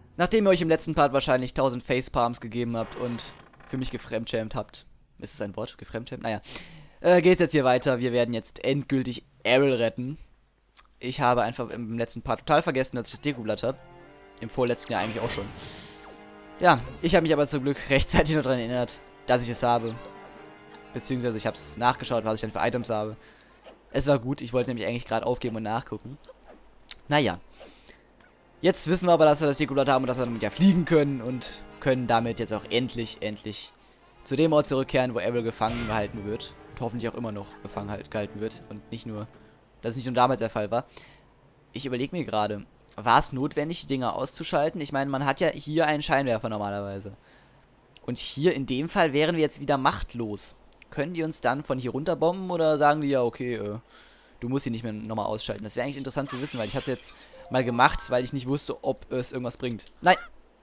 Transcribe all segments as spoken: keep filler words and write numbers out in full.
Nachdem ihr euch im letzten Part wahrscheinlich tausend Facepalms gegeben habt und für mich gefremdschämt habt. Ist es ein Wort? Gefremdschämt? Naja. Äh, geht's jetzt hier weiter. Wir werden jetzt endgültig Aryll retten. Ich habe einfach im letzten Part total vergessen, dass ich das Dekoblatt habe. Im vorletzten Jahr eigentlich auch schon. Ja, ich habe mich aber zum Glück rechtzeitig noch daran erinnert, dass ich es habe. Beziehungsweise ich habe es nachgeschaut, was ich dann für Items habe. Es war gut, ich wollte nämlich eigentlich gerade aufgeben und nachgucken. Naja. Jetzt wissen wir aber, dass wir das Dekoblatt haben und dass wir damit ja fliegen können und können damit jetzt auch endlich, endlich zu dem Ort zurückkehren, wo Aryll gefangen gehalten wird. Und hoffentlich auch immer noch gefangen halt, gehalten wird. Und nicht nur, dass es nicht nur damals der Fall war. Ich überlege mir gerade, war es notwendig, die Dinger auszuschalten? Ich meine, man hat ja hier einen Scheinwerfer normalerweise. Und hier in dem Fall wären wir jetzt wieder machtlos. Können die uns dann von hier runterbomben oder sagen die ja, okay, äh, du musst sie nicht mehr nochmal ausschalten? Das wäre eigentlich interessant zu wissen, weil ich habe jetzt mal gemacht, weil ich nicht wusste, ob es irgendwas bringt. Nein!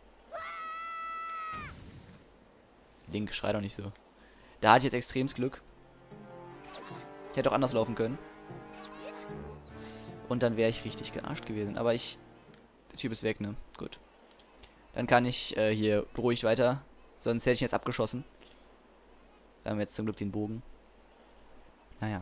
Link, schrei doch nicht so. Da hatte ich jetzt extremes Glück. Hätte auch anders laufen können. Und dann wäre ich richtig gearscht gewesen. Aber ich... Der Typ ist weg, ne? Gut. Dann kann ich äh, hier ruhig weiter. Sonst hätte ich ihn jetzt abgeschossen. Wir haben jetzt zum Glück den Bogen. Naja.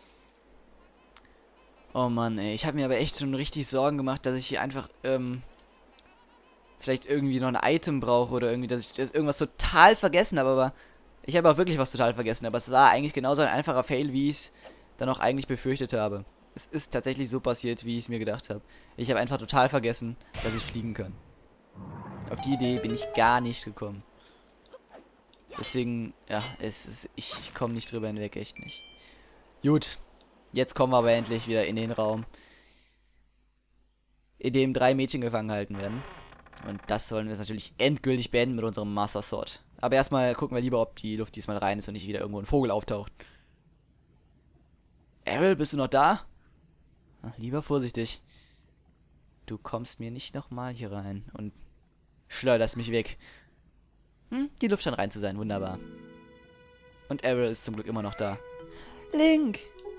Oh Mann, ey. Ich habe mir aber echt schon richtig Sorgen gemacht, dass ich hier einfach, ähm... vielleicht irgendwie noch ein Item brauche oder irgendwie, dass ich das irgendwas total vergessen habe, aber... Ich habe auch wirklich was total vergessen, aber es war eigentlich genauso ein einfacher Fail, wie ich es dann auch eigentlich befürchtet habe. Es ist tatsächlich so passiert, wie ich es mir gedacht habe. Ich habe einfach total vergessen, dass ich fliegen kann. Auf die Idee bin ich gar nicht gekommen. Deswegen, ja, es ist, ich, ich komme nicht drüber hinweg, echt nicht. Gut, jetzt kommen wir aber endlich wieder in den Raum, in dem drei Mädchen gefangen gehalten werden. Und das sollen wir jetzt natürlich endgültig beenden mit unserem Master Sword. Aber erstmal gucken wir lieber, ob die Luft diesmal rein ist und nicht wieder irgendwo ein Vogel auftaucht. Aryll, bist du noch da? Ach, lieber vorsichtig. Du kommst mir nicht nochmal hier rein und schleuderst mich weg. Hm, die Luft scheint rein zu sein, wunderbar. Und Aryll ist zum Glück immer noch da. Link!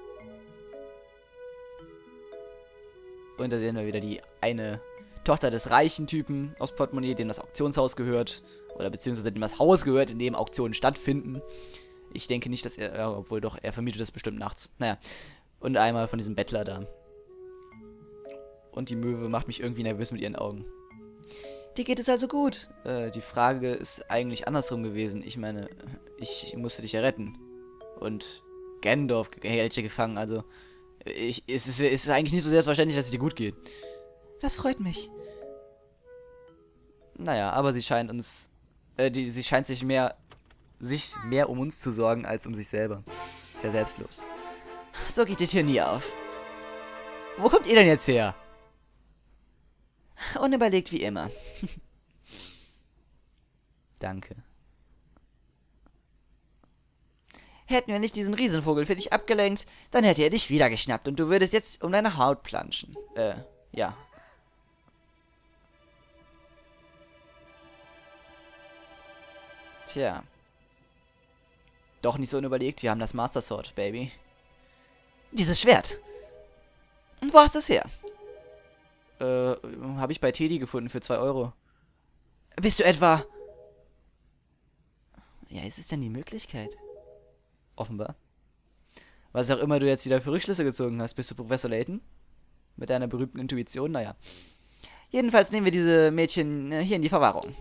Und da sehen wir wieder die eine Tochter des reichen Typen aus Portemonnaie, dem das Auktionshaus gehört. Oder beziehungsweise dem das Haus gehört, in dem Auktionen stattfinden. Ich denke nicht, dass er, ja, obwohl doch, er vermietet das bestimmt nachts. Naja. Und einmal von diesem Bettler da. Und die Möwe macht mich irgendwie nervös mit ihren Augen. Dir geht es also gut. Äh, die Frage ist eigentlich andersrum gewesen. Ich meine, ich musste dich ja retten. Und Gandalf hält dich gefangen, also... Ich, es, ist, es ist eigentlich nicht so selbstverständlich, dass es dir gut geht. Das freut mich. Naja, aber sie scheint uns... Äh, die, sie scheint sich mehr... sich mehr um uns zu sorgen, als um sich selber. Sehr selbstlos. So geht die Tür nie auf. Wo kommt ihr denn jetzt her? Unüberlegt wie immer. Danke. Hätten wir nicht diesen Riesenvogel für dich abgelenkt, dann hätte er dich wieder geschnappt und du würdest jetzt um deine Haut planschen. Äh, ja. Tja. Doch nicht so unüberlegt, wir haben das Master Sword, Baby. Dieses Schwert. Und wo hast du es her? Äh, habe ich bei Teddy gefunden für zwei Euro. Bist du etwa... Ja, ist es denn die Möglichkeit? Offenbar. Was auch immer du jetzt wieder für Rückschlüsse gezogen hast. Bist du Professor Layton? Mit deiner berühmten Intuition? Naja. Jedenfalls nehmen wir diese Mädchen äh, hier in die Verwahrung.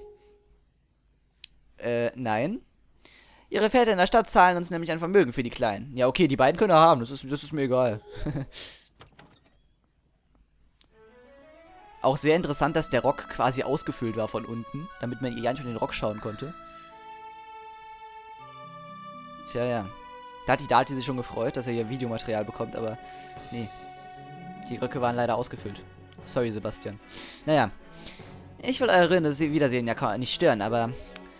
Äh, nein. Ihre Väter in der Stadt zahlen uns nämlich ein Vermögen für die Kleinen. Ja, okay, die beiden können er haben. Das ist, das ist mir egal. Auch sehr interessant, dass der Rock quasi ausgefüllt war von unten, damit man ihr nicht in den Rock schauen konnte. Tja, ja. Da hat die Dati sich schon gefreut, dass er hier Videomaterial bekommt, aber nee. Die Röcke waren leider ausgefüllt. Sorry, Sebastian. Naja. Ich will eure Wiedersehen ja nicht stören, aber...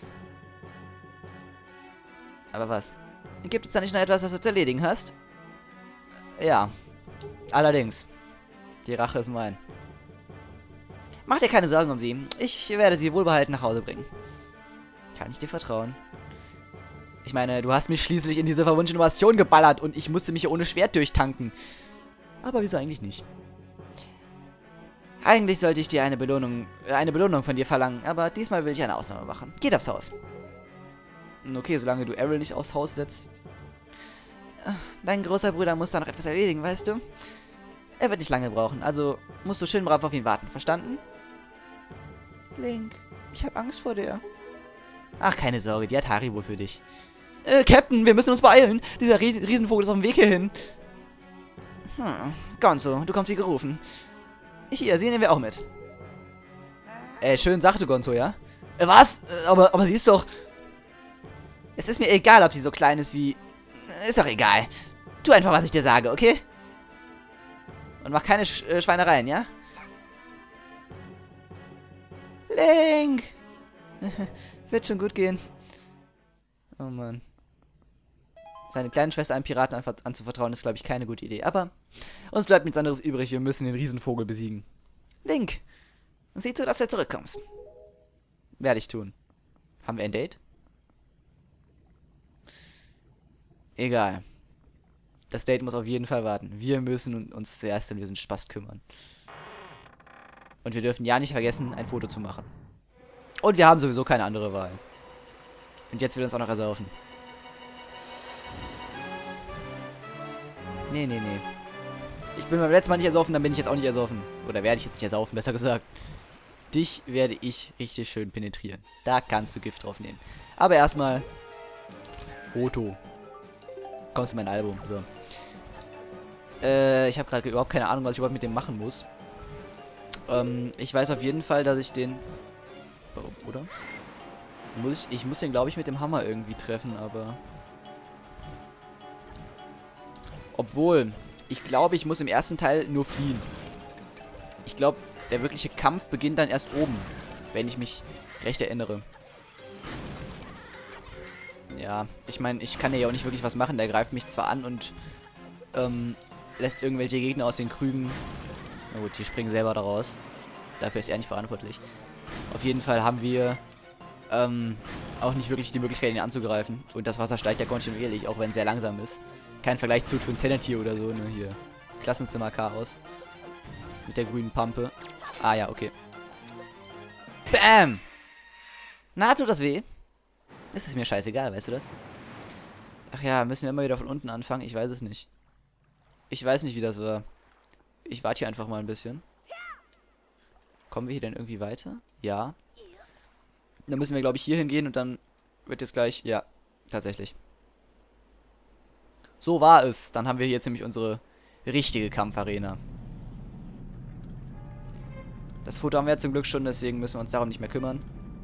Aber was? Gibt es da nicht noch etwas, das du zu erledigen hast? Ja. Allerdings. Die Rache ist mein. Mach dir keine Sorgen um sie. Ich werde sie wohlbehalten nach Hause bringen. Kann ich dir vertrauen? Ich meine, du hast mich schließlich in diese verwunschene Bastion geballert und ich musste mich hier ohne Schwert durchtanken. Aber wieso eigentlich nicht? Eigentlich sollte ich dir eine Belohnung, äh, eine Belohnung von dir verlangen, aber diesmal will ich eine Ausnahme machen. Geht aufs Haus. Okay, solange du Errol nicht aufs Haus setzt. Dein großer Bruder muss da noch etwas erledigen, weißt du? Er wird nicht lange brauchen, also musst du schön brav auf ihn warten, verstanden? Link, ich habe Angst vor dir. Ach, keine Sorge, die hat Haribo für dich. Äh, Captain, wir müssen uns beeilen. Dieser Riesenvogel ist auf dem Weg hierhin. Hm, Gonzo, du kommst wie gerufen. Hier, sie nehmen wir auch mit. Ey, schön sagte Gonzo, ja? Äh, was? Äh, aber, aber sie ist doch... Es ist mir egal, ob sie so klein ist wie... Ist doch egal. Tu einfach, was ich dir sage, okay? Und mach keine Sch äh, Schweinereien, ja? Link! Wird schon gut gehen. Oh Mann. Seine kleine Schwester einem Piraten an anzuvertrauen, ist, glaube ich, keine gute Idee. Aber uns bleibt nichts anderes übrig. Wir müssen den Riesenvogel besiegen. Link, sieh zu, dass du zurückkommst. Werde ich tun. Haben wir ein Date? Egal. Das Date muss auf jeden Fall warten. Wir müssen uns zuerst um diesen Spast kümmern. Und wir dürfen ja nicht vergessen, ein Foto zu machen. Und wir haben sowieso keine andere Wahl. Und jetzt will uns auch noch ersaufen. Nee, nee, nee. Ich bin beim letzten Mal nicht ersoffen, dann bin ich jetzt auch nicht ersoffen. Oder werde ich jetzt nicht ersaufen, besser gesagt. Dich werde ich richtig schön penetrieren. Da kannst du Gift drauf nehmen. Aber erstmal... Foto. Kommst in mein Album. So. Äh, ich habe gerade überhaupt keine Ahnung, was ich überhaupt mit dem machen muss. Ähm, ich weiß auf jeden Fall, dass ich den... Oh, oder? Muss ich, ich muss den, glaube ich, mit dem Hammer irgendwie treffen, aber... Obwohl, ich glaube, ich muss im ersten Teil nur fliehen. Ich glaube, der wirkliche Kampf beginnt dann erst oben, wenn ich mich recht erinnere. Ja, ich meine, ich kann ja auch nicht wirklich was machen. Der greift mich zwar an und ähm, lässt irgendwelche Gegner aus den Krügen. Na gut, die springen selber daraus. Dafür ist er nicht verantwortlich. Auf jeden Fall haben wir ähm, auch nicht wirklich die Möglichkeit, ihn anzugreifen. Und das Wasser steigt ja kontinuierlich, auch wenn es sehr langsam ist. Kein Vergleich zu Twinsanity oder so, ne, hier. Klassenzimmer Chaos. Mit der grünen Pampe. Ah ja, okay. Bam! Na, tut das weh? Das ist mir scheißegal, weißt du das? Ach ja, müssen wir immer wieder von unten anfangen? Ich weiß es nicht. Ich weiß nicht, wie das war. Ich warte hier einfach mal ein bisschen. Kommen wir hier denn irgendwie weiter? Ja. Dann müssen wir, glaube ich, hier hingehen und dann wird jetzt gleich... Ja, tatsächlich. So war es. Dann haben wir jetzt nämlich unsere richtige Kampfarena. Das Foto haben wir ja zum Glück schon, deswegen müssen wir uns darum nicht mehr kümmern.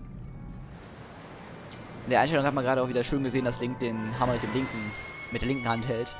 In der Einstellung hat man gerade auch wieder schön gesehen, dass Link den Hammer mit dem linken, mit der linken Hand hält.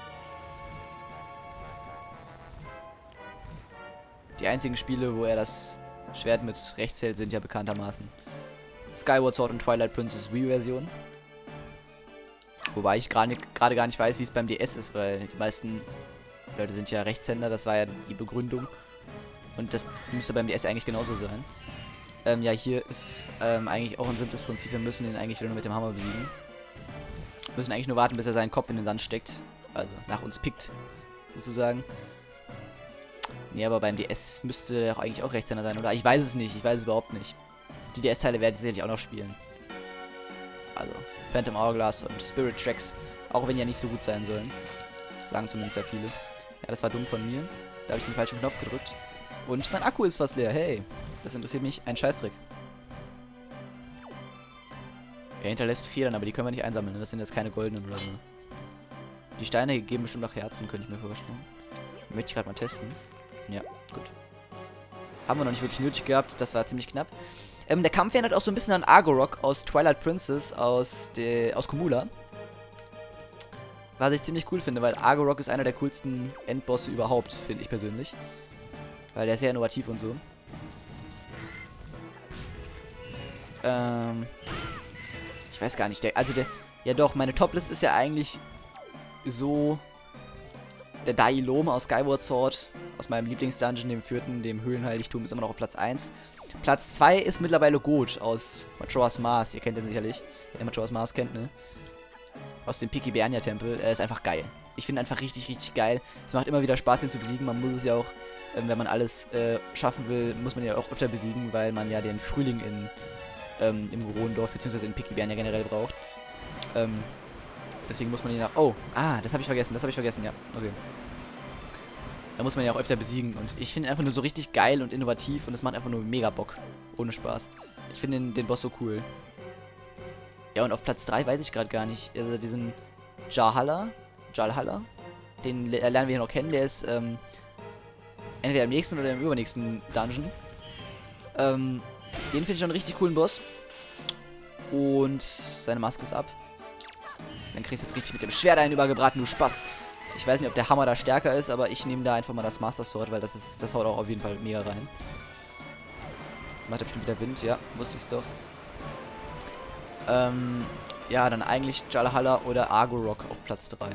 Die einzigen Spiele, wo er das Schwert mit rechts hält, sind ja bekanntermaßen Skyward Sword und Twilight Princess Wii-Version. Wobei ich gerade gar nicht weiß, wie es beim D S ist, weil die meisten Leute sind ja Rechtshänder, das war ja die Begründung. Und das müsste beim D S eigentlich genauso sein. Ähm, ja, hier ist ähm, eigentlich auch ein simples Prinzip. Wir müssen ihn eigentlich wieder nur mit dem Hammer besiegen. Wir müssen eigentlich nur warten, bis er seinen Kopf in den Sand steckt. Also nach uns pickt, sozusagen. Nee, aber beim D S müsste er auch eigentlich auch Rechtshänder sein, oder? Ich weiß es nicht, ich weiß es überhaupt nicht. Die D S-Teile werde ich sicherlich auch noch spielen. Also, Phantom Hourglass und Spirit Tracks, auch wenn die ja nicht so gut sein sollen. Das sagen zumindest sehr viele. Ja, das war dumm von mir. Da habe ich den falschen Knopf gedrückt. Und mein Akku ist fast leer. Hey, das interessiert mich. Ein Scheißdreck. Er hinterlässt Federn, aber die können wir nicht einsammeln. Das sind jetzt keine goldenen oder so. Die Steine geben bestimmt auch Herzen, könnte ich mir vorstellen. Möchte ich gerade mal testen. Ja, gut. Haben wir noch nicht wirklich nötig gehabt. Das war ziemlich knapp. Ähm, der Kampf erinnert auch so ein bisschen an Argorok aus Twilight Princess aus, de, aus Komula. Was ich ziemlich cool finde, weil Argorok ist einer der coolsten Endbosse überhaupt, finde ich persönlich. Weil der ist sehr innovativ und so. Ähm. Ich weiß gar nicht. Der, also der. Ja doch, meine Toplist ist ja eigentlich so. Der Dailome aus Skyward Sword. Aus meinem Lieblingsdungeon, dem vierten, dem Höhlenheiligtum, ist immer noch auf Platz eins. Platz zwei ist mittlerweile Goat aus Majora's Mask. Ihr kennt den sicherlich. Wenn ihr Majora's Mask kennt, ne? Aus dem Pikibania Tempel. Er ist einfach geil. Ich finde einfach richtig, richtig geil. Es macht immer wieder Spaß, ihn zu besiegen. Man muss es ja auch Ähm, wenn man alles äh, schaffen will, muss man ja auch öfter besiegen, weil man ja den Frühling in, ähm, im Goronendorf bzw. in Picky Bären ja generell braucht. Ähm, deswegen muss man ihn nach... Oh, ah, das habe ich vergessen, das habe ich vergessen, ja. Okay. Da muss man ja auch öfter besiegen. Und ich finde ihn einfach nur so richtig geil und innovativ und es macht einfach nur mega Bock. Ohne Spaß. Ich finde den, den Boss so cool. Ja, und auf Platz drei weiß ich gerade gar nicht. Also diesen Jalhalla. Jalhalla. Den lernen wir hier noch kennen. Der ist ähm, entweder im nächsten oder im übernächsten Dungeon. Ähm, den finde ich schon einen richtig coolen Boss. Und seine Maske ist ab. Dann kriegst du jetzt richtig mit dem Schwert einen übergebraten, du Spaß. Ich weiß nicht, ob der Hammer da stärker ist, aber ich nehme da einfach mal das Master Sword, weil das ist, das haut auch auf jeden Fall mega rein. Jetzt macht er bestimmt wieder Wind, ja, wusste ich es doch. Ähm, ja, dann eigentlich Jalhalla oder Argorok auf Platz drei.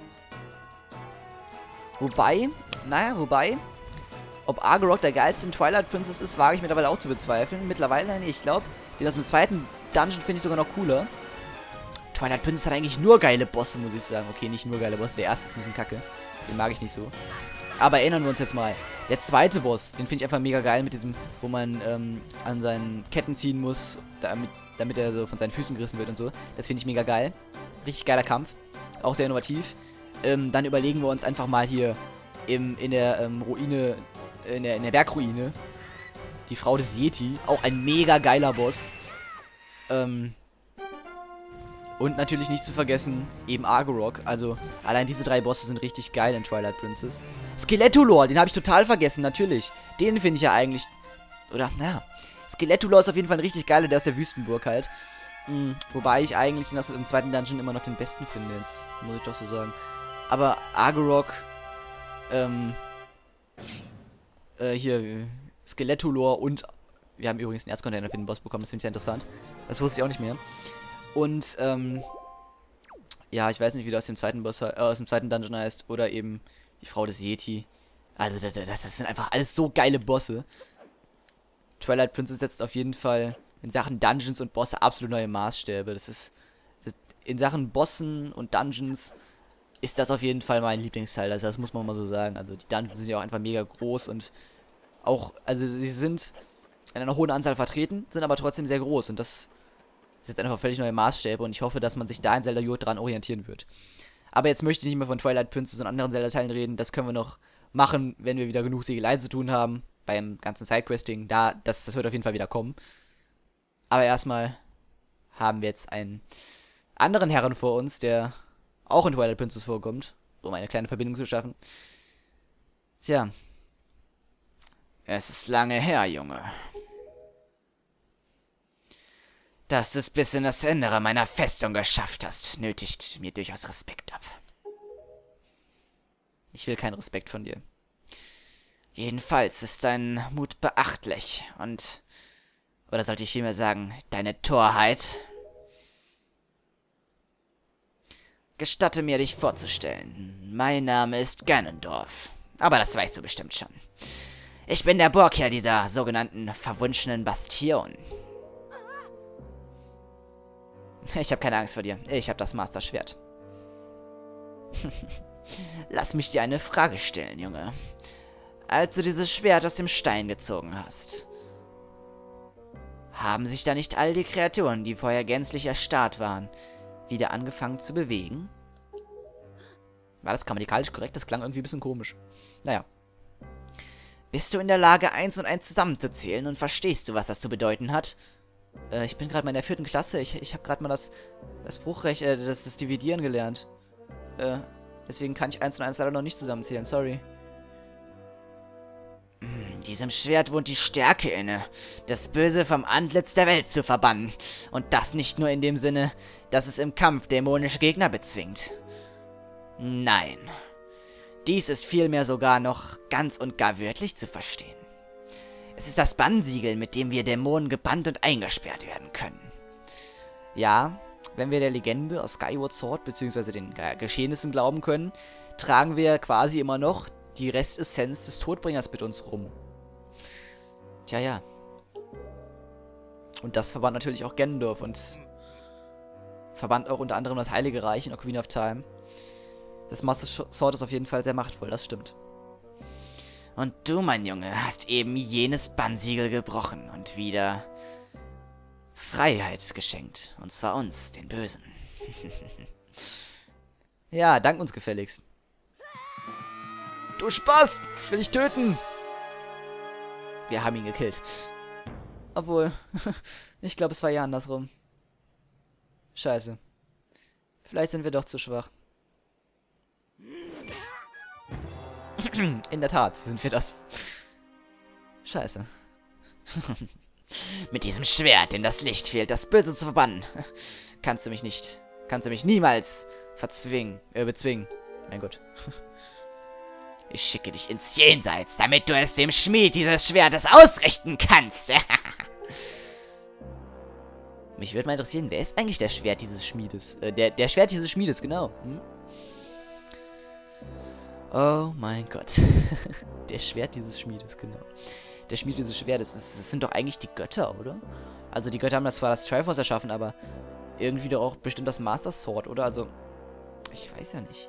Wobei, naja, wobei, ob Argorok der geilste in Twilight Princess ist, wage ich mittlerweile auch zu bezweifeln. Mittlerweile, nee, ich glaube, den aus dem zweiten Dungeon finde ich sogar noch cooler. Twilight Princess hat eigentlich nur geile Bosse, muss ich sagen. Okay, nicht nur geile Bosse, der erste ist ein bisschen kacke. Den mag ich nicht so. Aber erinnern wir uns jetzt mal. Der zweite Boss, den finde ich einfach mega geil mit diesem, wo man ähm, an seinen Ketten ziehen muss, damit, damit er so von seinen Füßen gerissen wird und so. Das finde ich mega geil. Richtig geiler Kampf. Auch sehr innovativ. Ähm, dann überlegen wir uns einfach mal hier im, in der ähm, Ruine, in der, in der Bergruine, die Frau des Yeti. Auch ein mega geiler Boss. Ähm... Und natürlich nicht zu vergessen, eben Argorok. Also, allein diese drei Bosse sind richtig geil in Twilight Princess. Skelettolor, den habe ich total vergessen, natürlich. Den finde ich ja eigentlich... Oder, naja. Skelettolor ist auf jeden Fall ein richtig geiler, der aus der Wüstenburg halt. Mhm. Wobei ich eigentlich in das, im zweiten Dungeon immer noch den besten finde, jetzt muss ich doch so sagen. Aber Argorok, ähm... Äh, hier, Skelettolor und... Wir haben übrigens einen Erzcontainer für den Boss bekommen, das finde ich sehr interessant. Das wusste ich auch nicht mehr. Und, ähm, ja, ich weiß nicht, wie der aus dem zweiten Boss, äh, aus dem zweiten Dungeon heißt. Oder eben die Frau des Yeti. Also, das, das, das sind einfach alles so geile Bosse. Twilight Princess setzt auf jeden Fall in Sachen Dungeons und Bosse absolut neue Maßstäbe. Das ist, das, in Sachen Bossen und Dungeons ist das auf jeden Fall mein Lieblingsteil. Also, das muss man mal so sagen. Also, die Dungeons sind ja auch einfach mega groß und auch, also, sie sind in einer hohen Anzahl vertreten, sind aber trotzdem sehr groß und das... Das ist jetzt einfach völlig neue Maßstäbe und ich hoffe, dass man sich da in Zelda J dran orientieren wird. Aber jetzt möchte ich nicht mehr von Twilight Princess und anderen Zelda-Teilen reden. Das können wir noch machen, wenn wir wieder genug Segelei zu tun haben. Beim ganzen Sidequesting. Da, das, das wird auf jeden Fall wieder kommen. Aber erstmal haben wir jetzt einen anderen Herren vor uns, der auch in Twilight Princess vorkommt. Um eine kleine Verbindung zu schaffen. Tja. Es ist lange her, Junge. Dass du es bis in das Innere meiner Festung geschafft hast, nötigt mir durchaus Respekt ab. Ich will keinen Respekt von dir. Jedenfalls ist dein Mut beachtlich und... Oder sollte ich vielmehr sagen, deine Torheit? Gestatte mir, dich vorzustellen. Mein Name ist Ganondorf. Aber das weißt du bestimmt schon. Ich bin der Burgherr dieser sogenannten verwunschenen Bastion. Ich habe keine Angst vor dir. Ich habe das Master Schwert. Lass mich dir eine Frage stellen, Junge. Als du dieses Schwert aus dem Stein gezogen hast, haben sich da nicht all die Kreaturen, die vorher gänzlich erstarrt waren, wieder angefangen zu bewegen? War das grammatikalisch korrekt? Das klang irgendwie ein bisschen komisch. Naja. Bist du in der Lage, eins und eins zusammenzuzählen und verstehst du, was das zu bedeuten hat? Äh, ich bin gerade mal in der vierten Klasse. Ich, ich habe gerade mal das, das Bruchrecht, äh, das, das Dividieren gelernt. Äh, deswegen kann ich eins und eins leider noch nicht zusammenzählen. Sorry. Diesem Schwert wohnt die Stärke inne, das Böse vom Antlitz der Welt zu verbannen. Und das nicht nur in dem Sinne, dass es im Kampf dämonische Gegner bezwingt. Nein. Dies ist vielmehr sogar noch ganz und gar wörtlich zu verstehen. Es ist das Bannsiegel, mit dem wir Dämonen gebannt und eingesperrt werden können. Ja, wenn wir der Legende aus Skyward Sword bzw. den Geschehnissen glauben können, tragen wir quasi immer noch die Restessenz des Todbringers mit uns rum. Tja, ja. Und das verband natürlich auch Ganondorf und verband auch unter anderem das Heilige Reich in Ocarina of Time. Das Master Sword ist auf jeden Fall sehr machtvoll, das stimmt. Und du, mein Junge, hast eben jenes Bannsiegel gebrochen und wieder Freiheit geschenkt. Und zwar uns, den Bösen. Ja, dank uns gefälligst. Du Spaß! Ich will dich töten! Wir haben ihn gekillt. Obwohl, ich glaube, es war ja andersrum. Scheiße. Vielleicht sind wir doch zu schwach. In der Tat sind wir das. Scheiße. Mit diesem Schwert, dem das Licht fehlt, das Böse zu verbannen, Kannst du mich nicht, kannst du mich niemals verzwingen, äh, bezwingen. Mein Gott. ich schicke dich ins Jenseits, damit du es dem Schmied dieses Schwertes ausrichten kannst. Mich würde mal interessieren, wer ist eigentlich der Schwert dieses Schmiedes? Äh, der, der Schwert dieses Schmiedes, genau. Hm? Oh mein Gott. Der Schwert dieses Schmiedes, genau. Der Schmied dieses Schwertes, das, das sind doch eigentlich die Götter, oder? Also die Götter haben das zwar das Triforce erschaffen, aber irgendwie doch auch bestimmt das Master Sword, oder? Also, ich weiß ja nicht.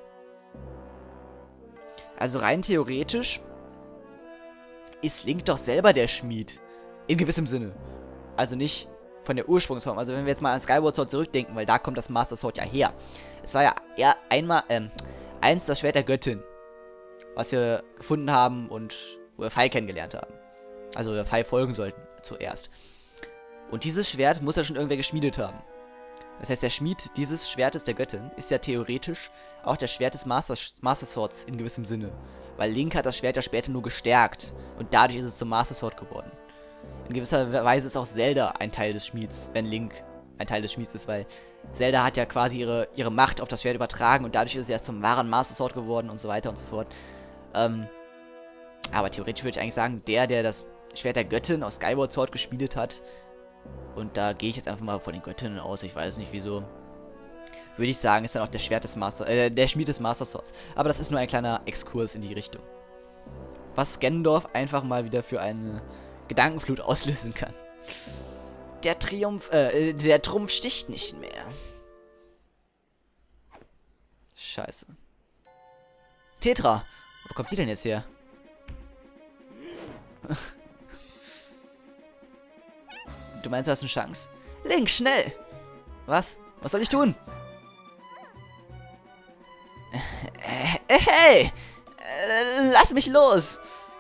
Also rein theoretisch ist Link doch selber der Schmied. In gewissem Sinne. Also nicht von der Ursprungsform. Also wenn wir jetzt mal an Skyward Sword zurückdenken, weil da kommt das Master Sword ja her. Es war ja eher einmal, ähm, eins das Schwert der Göttin. Was wir gefunden haben und wo wir Fei kennengelernt haben. Also wir Fei folgen sollten zuerst. Und dieses Schwert muss ja schon irgendwer geschmiedet haben. Das heißt, der Schmied dieses Schwertes der Göttin ist ja theoretisch auch der Schwert des Master, Master Swords in gewissem Sinne. Weil Link hat das Schwert ja später nur gestärkt. Und dadurch ist es zum Master Sword geworden. In gewisser Weise ist auch Zelda ein Teil des Schmieds, wenn Link ein Teil des Schmieds ist, weil Zelda hat ja quasi ihre, ihre Macht auf das Schwert übertragen und dadurch ist es erst zum wahren Master Sword geworden und so weiter und so fort. Ähm, aber theoretisch würde ich eigentlich sagen, der, der das Schwert der Göttin aus Skyward Sword gespielt hat, und da gehe ich jetzt einfach mal von den Göttinnen aus, ich weiß nicht wieso, würde ich sagen, ist dann auch der Schwert des Master, äh, der Schmied des Master Swords. Aber das ist nur ein kleiner Exkurs in die Richtung. Was Ganondorf einfach mal wieder für eine Gedankenflut auslösen kann. Der Triumph, äh, der Trumpf sticht nicht mehr. Scheiße. Tetra! Wo kommt die denn jetzt her? Du meinst, du hast eine Chance? Link, schnell! Was? Was soll ich tun? Äh, äh, hey! Äh, lass mich los!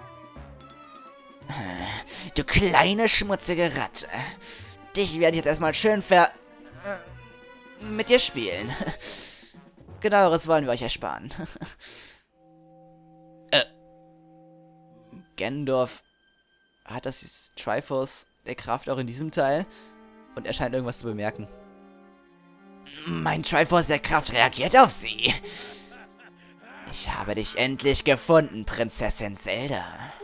Du kleine, schmutzige Ratte. Dich werde ich jetzt erstmal schön ver... mit dir spielen. Genaueres wollen wir euch ersparen. äh. Ganondorf hat das Triforce der Kraft auch in diesem Teil und er scheint irgendwas zu bemerken. Mein Triforce der Kraft reagiert auf sie. Ich habe dich endlich gefunden, Prinzessin Zelda.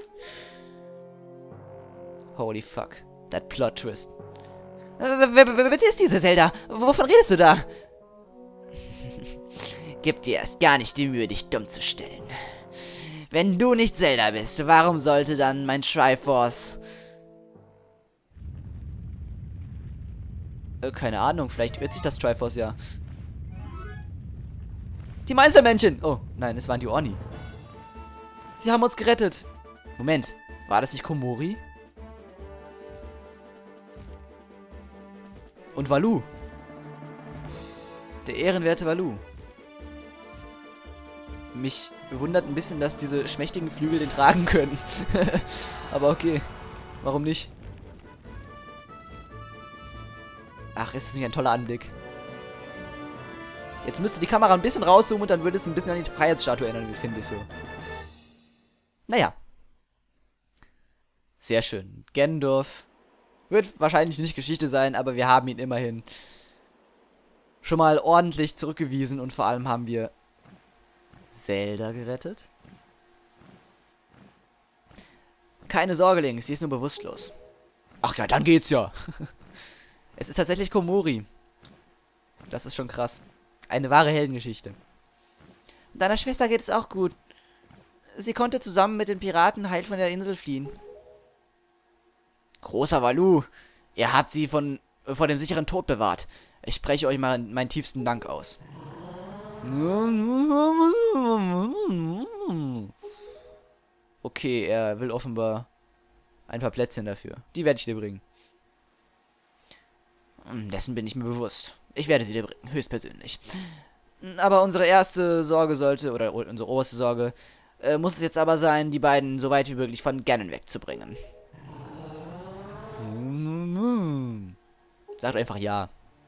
Holy fuck. That Plot Twist. Wer, wer, wer bitte ist diese Zelda? Wovon redest du da? Gib dir erst gar nicht die Mühe, dich dumm zu stellen. Wenn du nicht Zelda bist, warum sollte dann mein Triforce... Äh, keine Ahnung, vielleicht irrt sich das Triforce ja. Die Meistermännchen! Oh, nein, es waren die Oni. Sie haben uns gerettet. Moment, war das nicht Komori? Und Valou. Der ehrenwerte Valou. Mich bewundert ein bisschen, dass diese schmächtigen Flügel den tragen können. Aber okay, warum nicht? Ach, ist es nicht ein toller Anblick. Jetzt müsste die Kamera ein bisschen rauszoomen und dann würde es ein bisschen an die Freiheitsstatue erinnern, finde ich so. Naja. Sehr schön. Ganondorf wird wahrscheinlich nicht Geschichte sein, aber wir haben ihn immerhin schon mal ordentlich zurückgewiesen und vor allem haben wir Zelda gerettet. Keine Sorge, Link, sie ist nur bewusstlos. Ach ja, dann geht's ja. Es ist tatsächlich Komori. Das ist schon krass. Eine wahre Heldengeschichte. Deiner Schwester geht es auch gut. Sie konnte zusammen mit den Piraten heil von der Insel fliehen. Großer Valou, ihr habt sie von, vor dem sicheren Tod bewahrt. Ich spreche euch mal meinen tiefsten Dank aus. Okay, er will offenbar ein paar Plätzchen dafür. Die werde ich dir bringen. Dessen bin ich mir bewusst. Ich werde sie dir bringen, höchstpersönlich. Aber unsere erste Sorge sollte, oder unsere oberste Sorge, äh, muss es jetzt aber sein, die beiden so weit wie möglich von Ganon wegzubringen. Sagt einfach ja.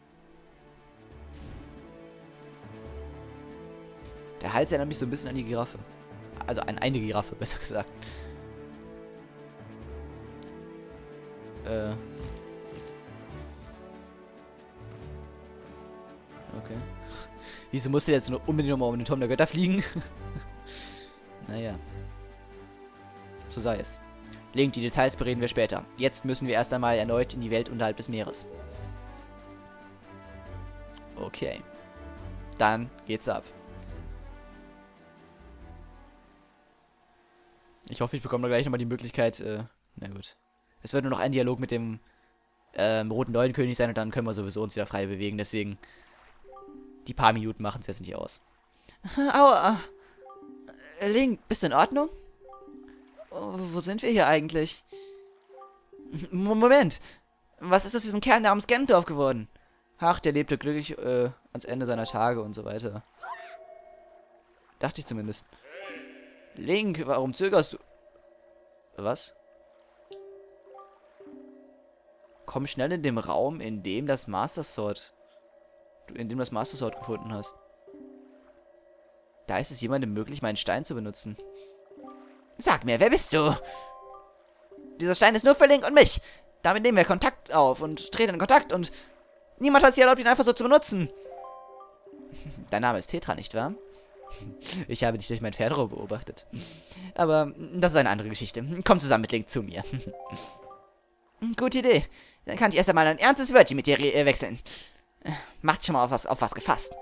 Der Hals erinnert mich so ein bisschen an die Giraffe. Also an eine Giraffe, besser gesagt. Äh. Okay. Wieso musste der jetzt nur unbedingt nochmal um den Turm der Götter fliegen? Naja. So sei es. Link, die Details bereden wir später. Jetzt müssen wir erst einmal erneut in die Welt unterhalb des Meeres. Okay. Dann geht's ab. Ich hoffe, ich bekomme da gleich nochmal die Möglichkeit, äh, na gut. Es wird nur noch ein Dialog mit dem ähm, roten Neuenkönig sein und dann können wir sowieso uns wieder frei bewegen, deswegen die paar Minuten machen es jetzt nicht aus. Aua. Link, bist du in Ordnung? Oh, wo sind wir hier eigentlich? M Moment. Was ist aus diesem Kerl namens Ganondorf geworden? Ach, der lebte glücklich äh, ans Ende seiner Tage und so weiter. Dachte ich zumindest. Link, warum zögerst du? Was? Komm schnell in dem Raum, in dem das Master Sword, in dem das Master Sword gefunden hast. Da ist es jemandem möglich, meinen Stein zu benutzen. Sag mir, wer bist du? Dieser Stein ist nur für Link und mich. Damit nehmen wir Kontakt auf und treten in Kontakt und niemand hat sich erlaubt, ihn einfach so zu benutzen. Dein Name ist Tetra, nicht wahr? Ich habe dich durch mein Fernrohr beobachtet. Aber das ist eine andere Geschichte. Komm zusammen mit Link zu mir. Gute Idee. Dann kann ich erst einmal ein ernstes Wörtchen mit dir äh, wechseln. Macht schon mal auf was, auf was gefasst.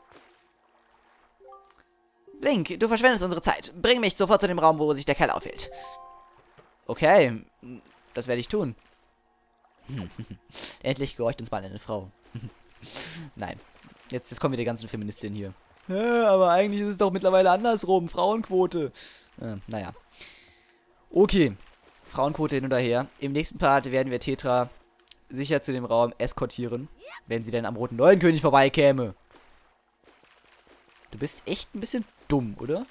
Link, du verschwendest unsere Zeit. Bring mich sofort zu dem Raum, wo sich der Kerl aufhält. Okay, das werde ich tun. Endlich gehorcht uns mal eine Frau. Nein, jetzt, jetzt kommen wieder die ganzen Feministinnen hier. Ja, aber eigentlich ist es doch mittlerweile andersrum. Frauenquote. Äh, naja. Okay. Frauenquote hin und her. Im nächsten Part werden wir Tetra sicher zu dem Raum eskortieren, wenn sie denn am roten Neuenkönig vorbeikäme. Du bist echt ein bisschen dumm, oder?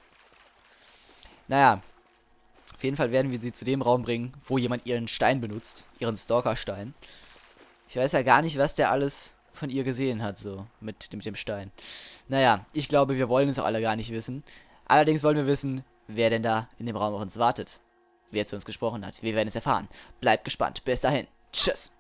Naja. Auf jeden Fall werden wir sie zu dem Raum bringen, wo jemand ihren Stein benutzt. Ihren Stalker-Stein. Ich weiß ja gar nicht, was der alles von ihr gesehen hat, so, mit, mit dem Stein. Naja, ich glaube, wir wollen es auch alle gar nicht wissen. Allerdings wollen wir wissen, wer denn da in dem Raum auf uns wartet. Wer zu uns gesprochen hat. Wir werden es erfahren. Bleibt gespannt. Bis dahin. Tschüss.